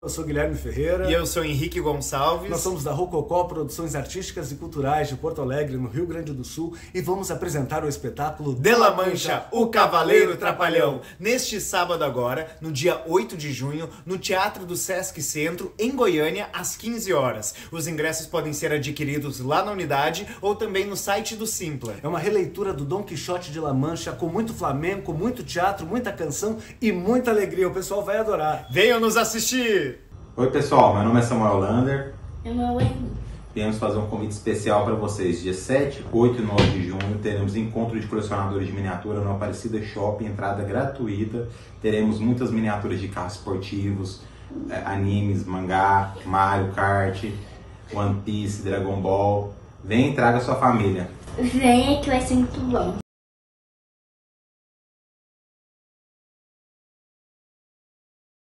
Eu sou Guilherme Ferreira. E eu sou Henrique Gonçalves. Nós somos da Rococó Produções Artísticas e Culturais de Porto Alegre, no Rio Grande do Sul, e vamos apresentar o espetáculo De La Mancha, o Cavaleiro Trapalhão, neste sábado agora, no dia 8 de junho, no Teatro do Sesc Centro, em Goiânia, às 15 horas. Os ingressos podem ser adquiridos lá na unidade ou também no site do Simpla. É uma releitura do Dom Quixote de La Mancha, com muito flamenco, muito teatro, muita canção e muita alegria. O pessoal vai adorar. Venham nos assistir! Oi pessoal, meu nome é Samuel Lander. Meu Henrique. Viemos fazer um convite especial para vocês. Dia 7, 8 e 9 de junho teremos encontro de colecionadores de miniatura no Aparecida Shopping, entrada gratuita. Teremos muitas miniaturas de carros esportivos, animes, mangá, Mario Kart, One Piece, Dragon Ball. Vem e traga sua família. Venha que vai ser muito bom.